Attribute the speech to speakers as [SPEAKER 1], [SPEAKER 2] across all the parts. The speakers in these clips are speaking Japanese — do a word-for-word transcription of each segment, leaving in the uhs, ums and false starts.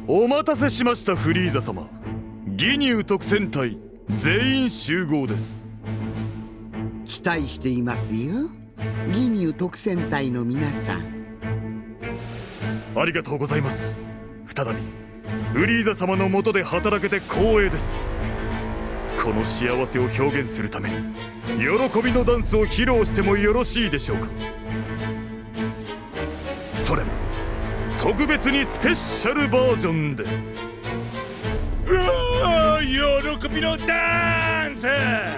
[SPEAKER 1] お待たせしました、フリーザ様。義乳特戦隊全員集合です。
[SPEAKER 2] 期待していますよ、義乳特戦隊の皆さん。
[SPEAKER 1] ありがとうございます。再びフリーザ様の下で働けて光栄です。この幸せを表現するために喜びのダンスを披露してもよろしいでしょうか。それも特別にスペシャルバージョンで。
[SPEAKER 3] うわー、喜びのダンス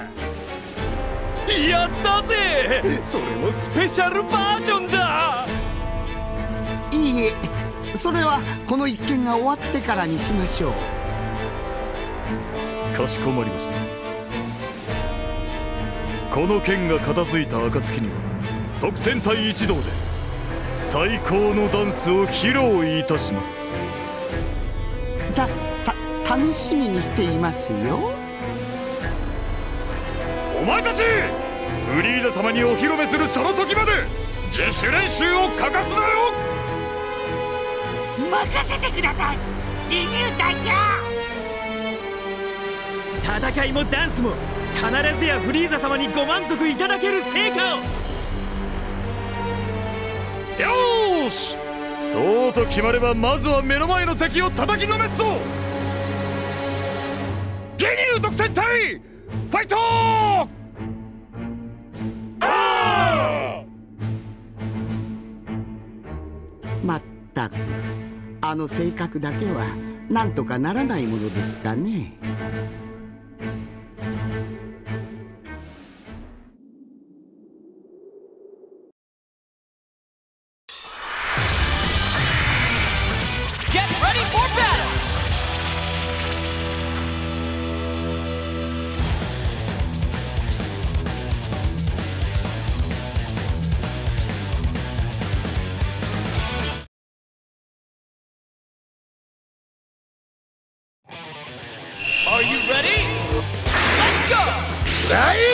[SPEAKER 4] やったぜ。それもスペシャルバージョンだ。
[SPEAKER 2] いいえ、それはこの一件が終わってからにしましょ
[SPEAKER 1] う。かしこまりました。この件が片付いた暁には特戦隊一同で最高のダンスを披露いたします。
[SPEAKER 2] た、た、楽しみにしていますよ。
[SPEAKER 1] お前たち、フリーザ様にお披露目するその時まで自主練習を欠かすなよ。
[SPEAKER 5] 任せてください、義乳隊長。
[SPEAKER 4] 戦いもダンスも必ずやフリーザ様にご満足いただける成果を。
[SPEAKER 1] よーし、そうと決まればまずは目の前の敵を叩きのめすぞ。義乳特戦隊ファイトー！あ
[SPEAKER 2] ー！まったくあの性格だけはなんとかならないものですかね。
[SPEAKER 4] Are you ready? Let's go!
[SPEAKER 6] ライ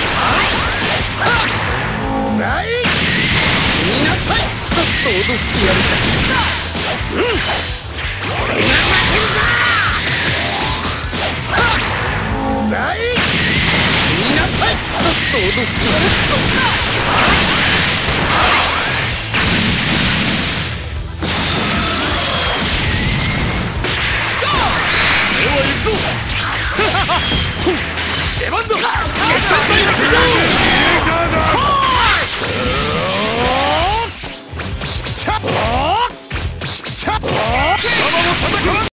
[SPEAKER 6] ライ死になさい。ちょっと脅してやるか。うん、俺が負けるぞ。ライ死になさい。ちょっと脅してやると。
[SPEAKER 1] 出番だ。決戦隊が出動。しくしゃしくしゃ貴様も戦わんか。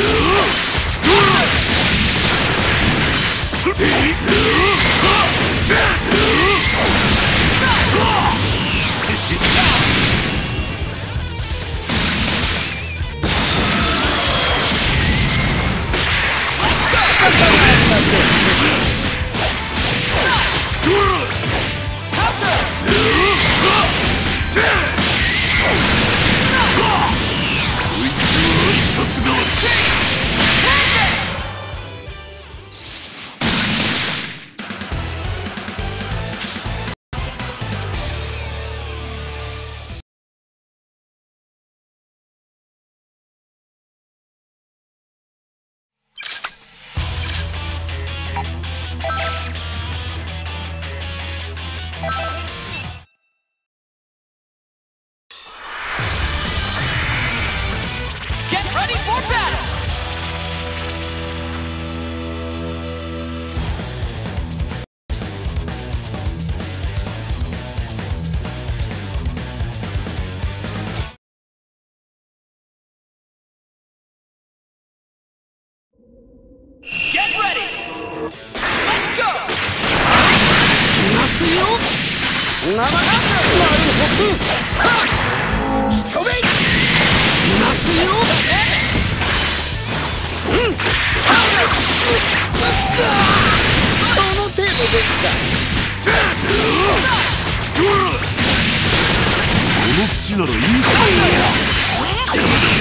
[SPEAKER 1] この土ならいいぞ。邪魔だ。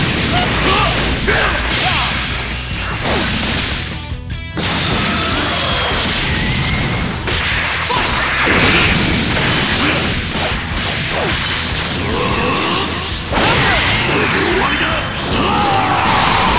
[SPEAKER 1] 終わりだ。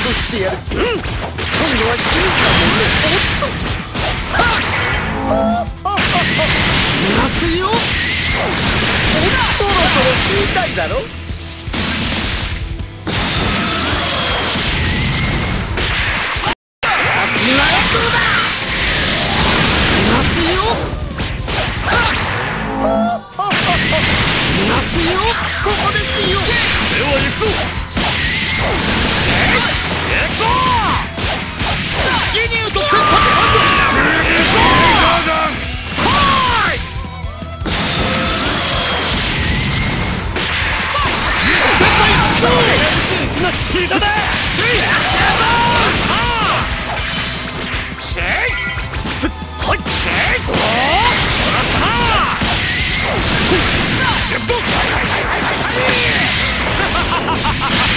[SPEAKER 6] 脅してやる。うん、今度は進化もね。おっと、はっはっはっはっいますよ。ほら、そろそろ死にたいだろ。今やどうだ。いますよ。はっはっはっはいますよ。ここですよ。
[SPEAKER 1] では行くぞ。シェイ行くぞ。ギニューとセットハンド。行くぞ。はい。絶対行くぞ。いちのスピードだ。注意。シェイスッはいシェイおーそらさあ行くぞ。はいはいはいはいはいはい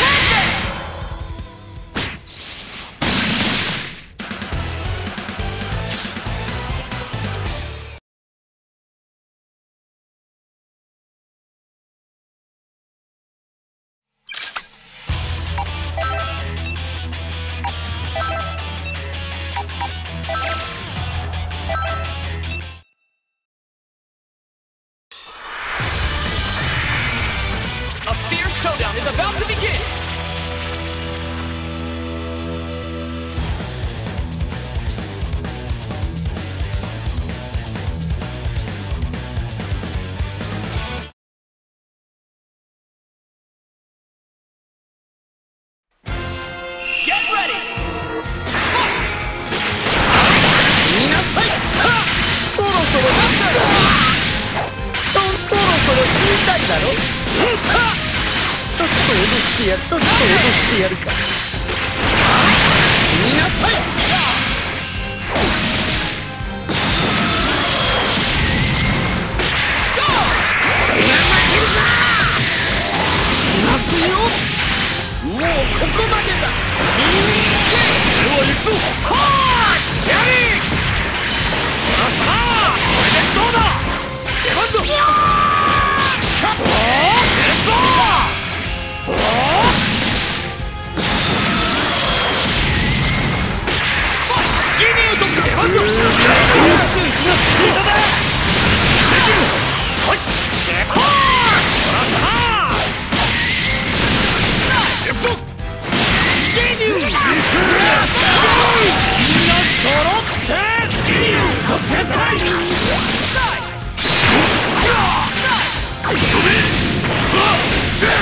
[SPEAKER 4] Showdown is about to begin! Get ready!
[SPEAKER 6] みなさい。そろそろそそろそろ死にたいだろ。ちょっと脅してやる。ちょっと脅してやるか。死になさい。いますよ。もうここまでだ。
[SPEAKER 1] では行くぞ。はーいスキャリーそらさあこれでどうだ。出番だ。しゃっおー行くぞ。おーギニューと出番だ。注意しなスピードだ。はいシェッコーそらさあ行くぞ。ギニューみんな揃ってギニュー特戦隊ナイスナイス仕留めあっぜ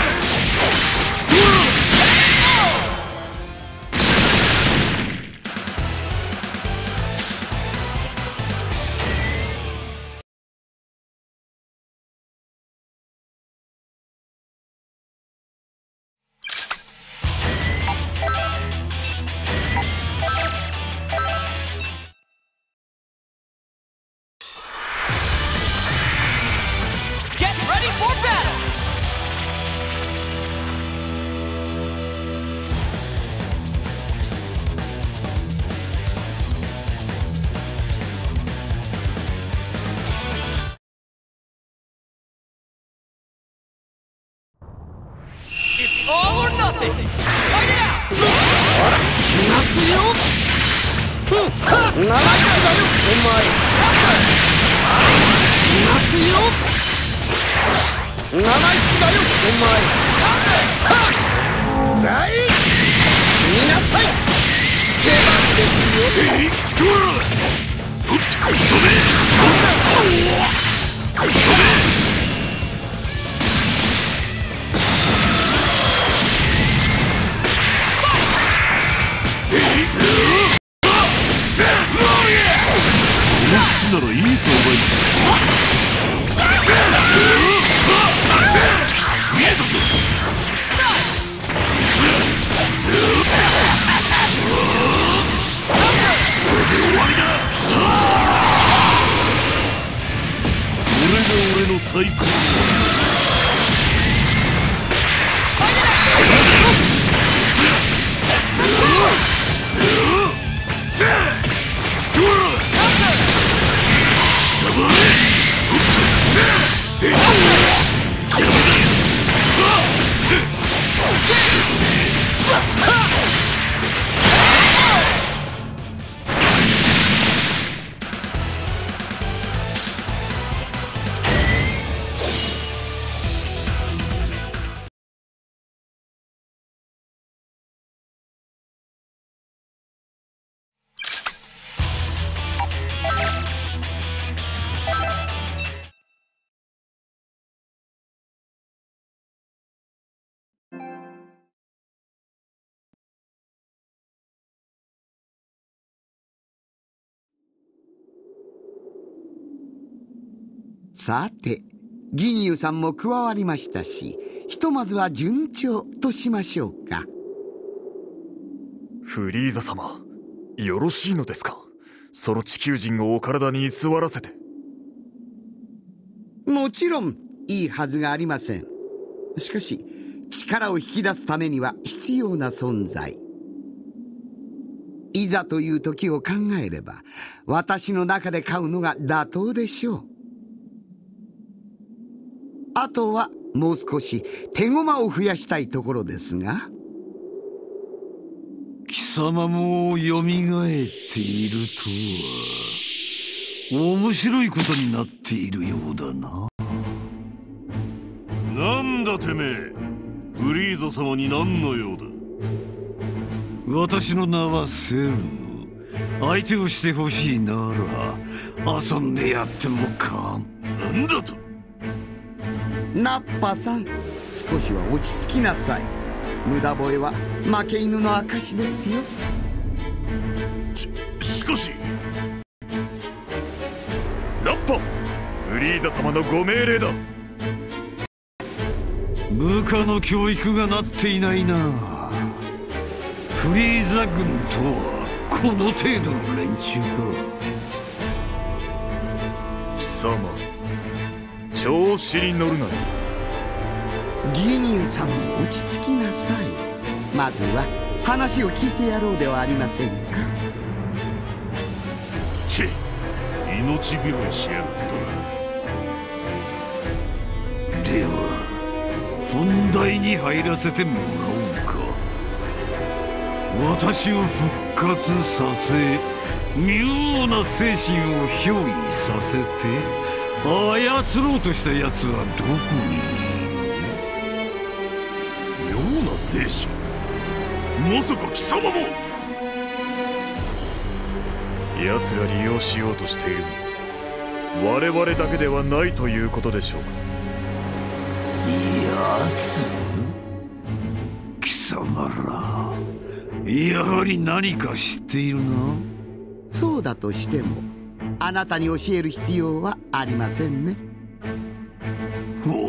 [SPEAKER 4] All or nothing! Fight it out!
[SPEAKER 6] いますよ。ふん、はっ、ならかだよ、お前。いますよ。生意気だよ、お前。はっ、だい。死になさい。手番ですよ。
[SPEAKER 1] テイクトゥー。うっ、仕留め。仕留め。土ならいい相場に見えたぞ。これで終わりだ。これが俺の最高の
[SPEAKER 2] さてギニューさんも加わりましたし、ひとまずは順調としましょうか。
[SPEAKER 1] フリーザ様、よろしいのですか？その地球人をお体に居座らせて。
[SPEAKER 2] もちろんいいはずがありません。しかし力を引き出すためには必要な存在、いざという時を考えれば私の中で飼うのが妥当でしょう。あとはもう少し手駒を増やしたいところですが。
[SPEAKER 7] 貴様もよみがえっているとは面白いことになっているようだな。
[SPEAKER 3] なんだてめえ、フリーザ様に何の用だ？
[SPEAKER 7] 私の名はセル。相手をしてほしいなら遊んでやってもか。
[SPEAKER 3] なんだと？
[SPEAKER 2] ナッパさん、少しは落ち着きなさい。無駄吠えは負け犬の証ですよ。
[SPEAKER 3] し、しかし
[SPEAKER 1] ラッパ、フリーザ様のご命令だ。
[SPEAKER 7] 部下の教育がなっていないな。フリーザ軍とはこの程度の連中か。
[SPEAKER 1] 貴様、調子に乗るなよ。
[SPEAKER 2] ギニューさんも落ち着きなさい。まずは話を聞いてやろうではありませんか。
[SPEAKER 3] チェ、命拾いしやがったな。
[SPEAKER 7] では本題に入らせてもらおうか。私を復活させ、妙な精神を憑依させて操ろうとした奴はどこにいる？
[SPEAKER 3] 妙な精神？まさか貴様も？
[SPEAKER 1] 奴が利用しようとしているのは我々だけではないということでしょうか。
[SPEAKER 7] やつ？貴様らやはり何か知っているな。
[SPEAKER 2] そうだとしてもあなたに教える必要はありませんね。
[SPEAKER 7] ほう。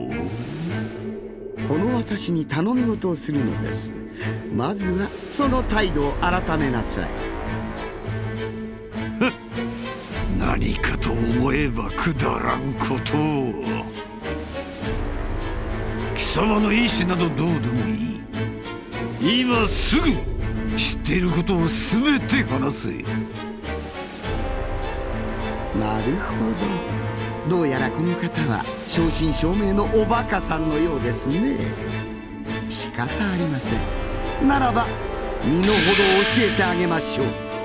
[SPEAKER 2] この私に頼み事をするのです。まずはその態度を改めなさい。
[SPEAKER 7] 何かと思えばくだらんことを。貴様の意志などどうでもいい。今すぐ知っていることを全て話せ。
[SPEAKER 2] なるほど、どうやらこの方は正真正銘のおバカさんのようですね。仕方ありません。ならば身の程を教えてあげましょう。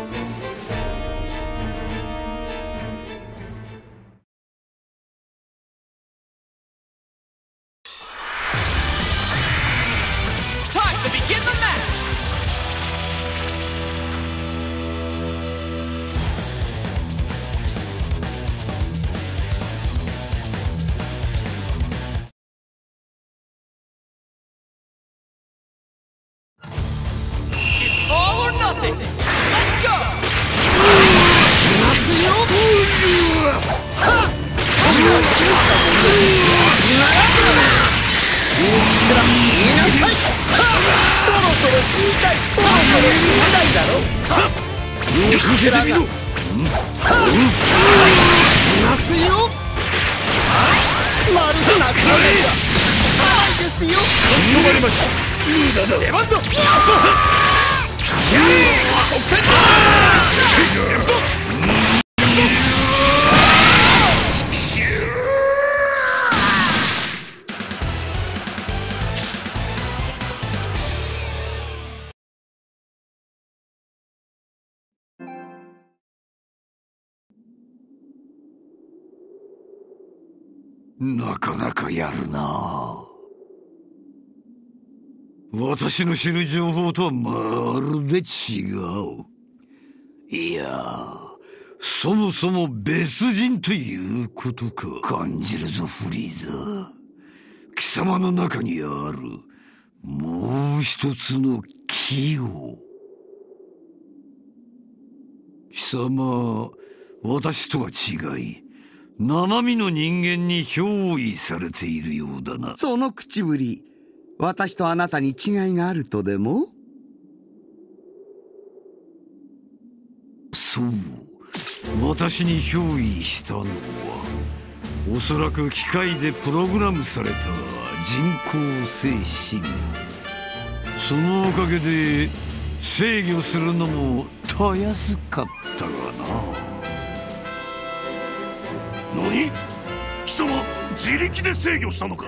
[SPEAKER 7] なかなかやるな。私の知る情報とはまるで違う。いや、そもそも別人ということか。感じるぞフリーザ。貴様の中にあるもう一つの気を。貴様、私とは違い生身の人間に憑依されているようだな。
[SPEAKER 2] その口ぶり、私とあなたに違いがあるとでも？
[SPEAKER 7] そう、私に憑依したのはおそらく機械でプログラムされた人工精神。そのおかげで制御するのもたやすかったがな。
[SPEAKER 3] 何？貴様自力で制御したのか？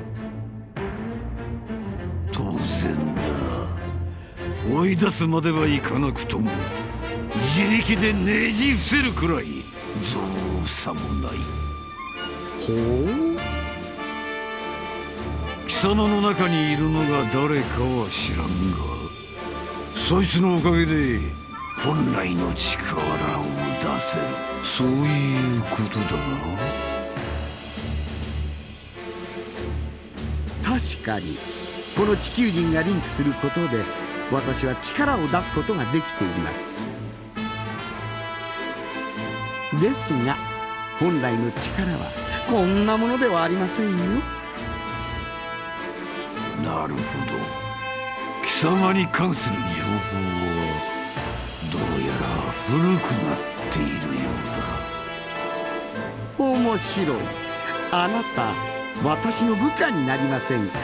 [SPEAKER 7] 当然だ。追い出すまではいかなくとも自力でねじ伏せるくらい造作もない。
[SPEAKER 2] ほう。
[SPEAKER 7] 貴様の中にいるのが誰かは知らんが、そいつのおかげで本来の力を出せる、そういうことだな。
[SPEAKER 2] 確かにこの地球人がリンクすることで私は力を出すことができています。ですが本来の力はこんなものではありませんよ。
[SPEAKER 7] なるほど。貴様に関する情報はどうやら古くなっているようだ。
[SPEAKER 2] 面白い。あなた私の部下になりませんか？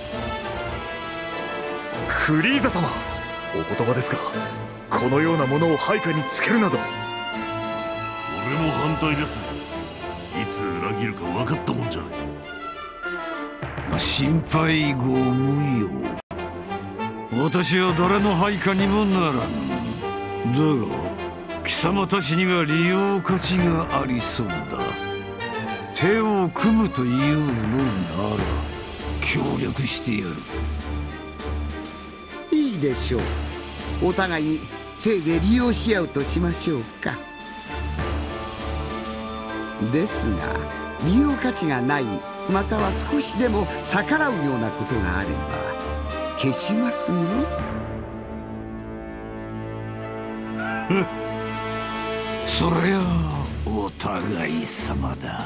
[SPEAKER 1] フリーザ様、お言葉ですが、このようなものを配下につけるなど。
[SPEAKER 3] 俺も反対です。いつ裏切るか分かったもんじゃない。
[SPEAKER 7] まあ、心配ご無用。私は誰の配下にもならん。だが貴様たちには利用価値がありそうだ。手を組むというのなら協力してやる。
[SPEAKER 2] いいでしょう。お互いにせいぜい利用し合うとしましょうか。ですが利用価値がない、または少しでも逆らうようなことがあれば消しますよ。
[SPEAKER 7] そりゃお互い様だ。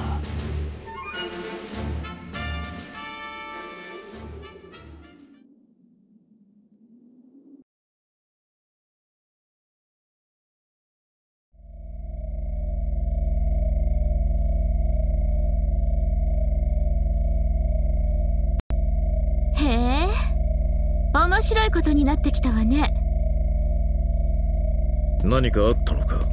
[SPEAKER 8] 面白いことになってきたわね。
[SPEAKER 1] 何かあったのか？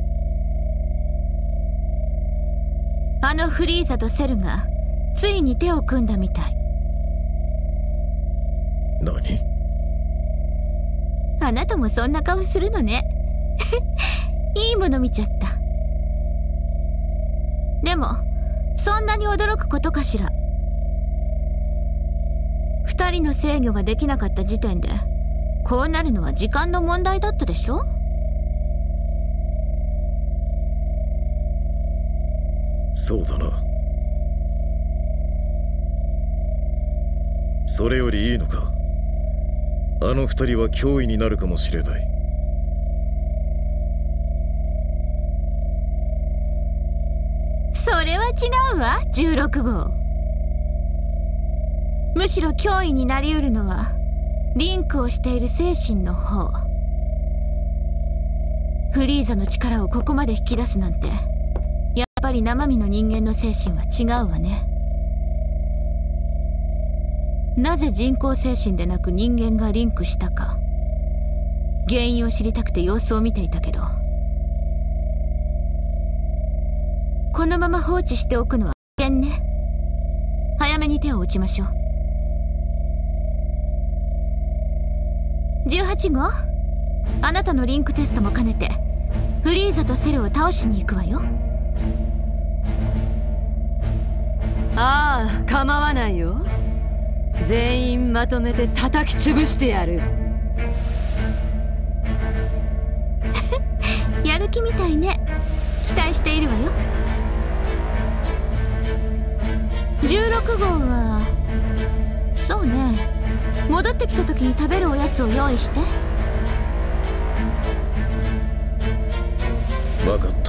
[SPEAKER 8] あのフリーザとセルがついに手を組んだみたい。
[SPEAKER 1] 何？
[SPEAKER 8] あなたもそんな顔するのね。いいもの見ちゃった。でもそんなに驚くことかしら。二人の制御ができなかった時点でこうなるのは時間の問題だったでしょ。
[SPEAKER 1] そうだな。それよりいいのか、あの二人は脅威になるかもしれない。
[SPEAKER 8] それは違うわ、じゅうろく号。むしろ脅威になりうるのはリンクをしている精神の方。フリーザの力をここまで引き出すなんて、やっぱり生身の人間の精神は違うわね。なぜ人工精神でなく人間がリンクしたか、原因を知りたくて様子を見ていたけど、このまま放置しておくのは危険ね。早めに手を打ちましょう。じゅうはち号、あなたのリンクテストも兼ねてフリーザとセルを倒しに行くわよ。
[SPEAKER 9] ああ、構わないよ。全員まとめて叩き潰してやる。
[SPEAKER 8] やる気みたいね。期待しているわよ。じゅうろく号はそうね、戻ってきた時に食べるおやつを用意して。
[SPEAKER 1] 分かった。